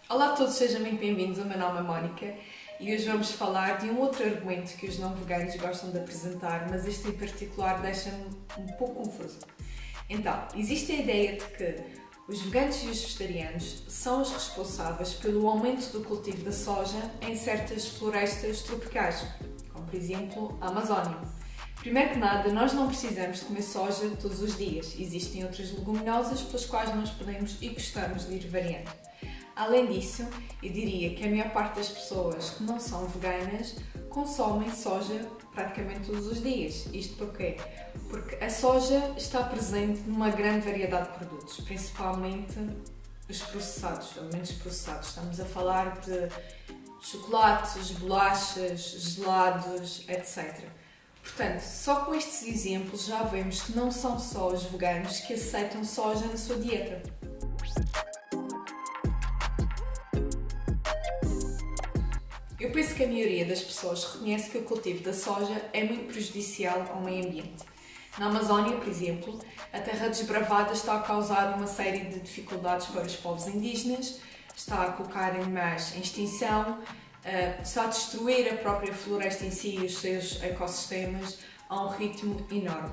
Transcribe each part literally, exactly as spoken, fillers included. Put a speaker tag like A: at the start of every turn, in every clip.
A: Olá a todos, sejam muito bem-vindos. O meu nome é Mónica e hoje vamos falar de um outro argumento que os não veganos gostam de apresentar, mas este em particular deixa-me um pouco confuso. Então, existe a ideia de que os veganos e os vegetarianos são os responsáveis pelo aumento do cultivo da soja em certas florestas tropicais, como por exemplo a Amazónia. Primeiro que nada, nós não precisamos de comer soja todos os dias. Existem outras leguminosas pelas quais nós podemos e gostamos de ir variando. Além disso, eu diria que a maior parte das pessoas que não são veganas consomem soja praticamente todos os dias. Isto porquê? Porque a soja está presente numa grande variedade de produtos, principalmente os processados, alimentos processados. Estamos a falar de chocolates, bolachas, gelados, etcétera. Portanto, só com estes exemplos já vemos que não são só os veganos que aceitam soja na sua dieta. Eu penso que a maioria das pessoas reconhece que o cultivo da soja é muito prejudicial ao meio ambiente. Na Amazónia, por exemplo, a terra desbravada está a causar uma série de dificuldades para os povos indígenas, está a colocar animais em extinção, está a destruir a própria floresta em si e os seus ecossistemas a um ritmo enorme.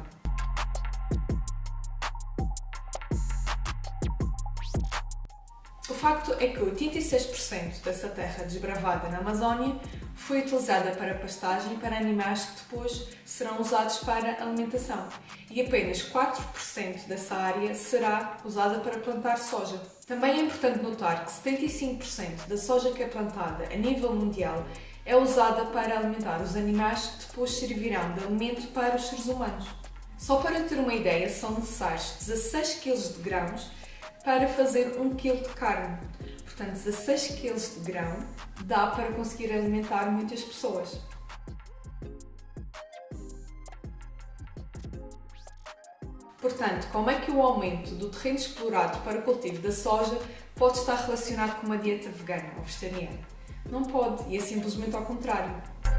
A: O facto é que oitenta e seis por cento dessa terra desbravada na Amazónia foi utilizada para pastagem para animais que depois serão usados para alimentação e apenas quatro por cento dessa área será usada para plantar soja. Também é importante notar que setenta e cinco por cento da soja que é plantada a nível mundial é usada para alimentar os animais que depois servirão de alimento para os seres humanos. Só para ter uma ideia, são necessários dezasseis quilos de grãos para fazer um quilo de carne. Portanto, dezasseis quilos de grão dá para conseguir alimentar muitas pessoas. Portanto, como é que o aumento do terreno explorado para o cultivo da soja pode estar relacionado com uma dieta vegana ou vegetariana? Não pode, e é simplesmente ao contrário.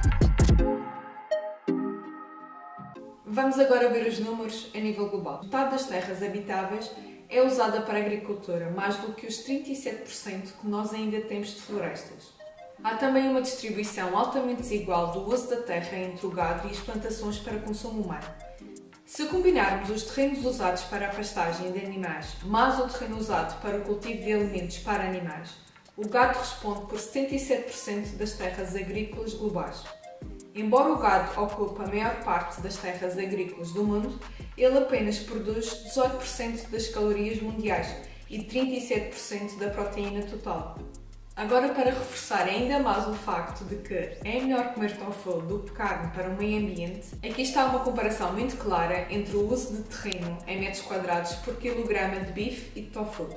A: Vamos agora ver os números a nível global. Metade das terras habitáveis é usada para a agricultura, mais do que os trinta e sete por cento que nós ainda temos de florestas. Há também uma distribuição altamente desigual do uso da terra entre o gado e as plantações para consumo humano. Se combinarmos os terrenos usados para a pastagem de animais, mais o terreno usado para o cultivo de alimentos para animais, o gado responde por setenta e sete por cento das terras agrícolas globais. Embora o gado ocupe a maior parte das terras agrícolas do mundo, ele apenas produz dezoito por cento das calorias mundiais e trinta e sete por cento da proteína total. Agora, para reforçar ainda mais o facto de que é melhor comer tofu do que carne para o meio ambiente, aqui está uma comparação muito clara entre o uso de terreno em metros quadrados por quilograma de bife e de tofu.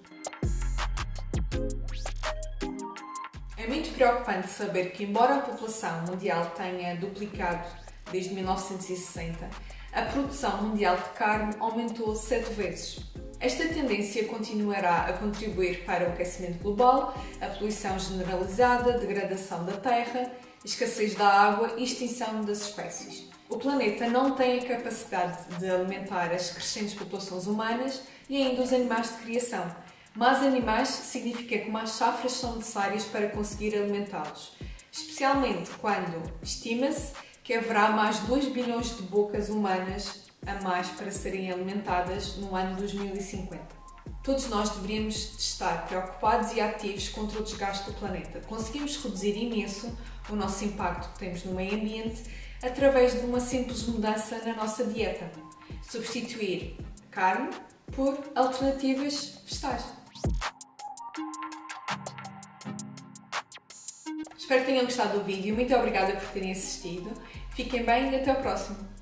A: É muito preocupante saber que, embora a população mundial tenha duplicado desde mil novecentos e sessenta, a produção mundial de carne aumentou sete vezes. Esta tendência continuará a contribuir para o aquecimento global, a poluição generalizada, a degradação da terra, a escassez da água e a extinção das espécies. O planeta não tem a capacidade de alimentar as crescentes populações humanas e ainda os animais de criação. Mais animais significa que mais safras são necessárias para conseguir alimentá-los, especialmente quando estima-se que haverá mais dois bilhões de bocas humanas a mais para serem alimentadas no ano dois mil e cinquenta. Todos nós deveríamos estar preocupados e ativos contra o desgaste do planeta. Conseguimos reduzir imenso o nosso impacto que temos no meio ambiente através de uma simples mudança na nossa dieta. Substituir carne por alternativas vegetais. Espero que tenham gostado do vídeo. Muito obrigada por terem assistido. Fiquem bem e até ao próximo.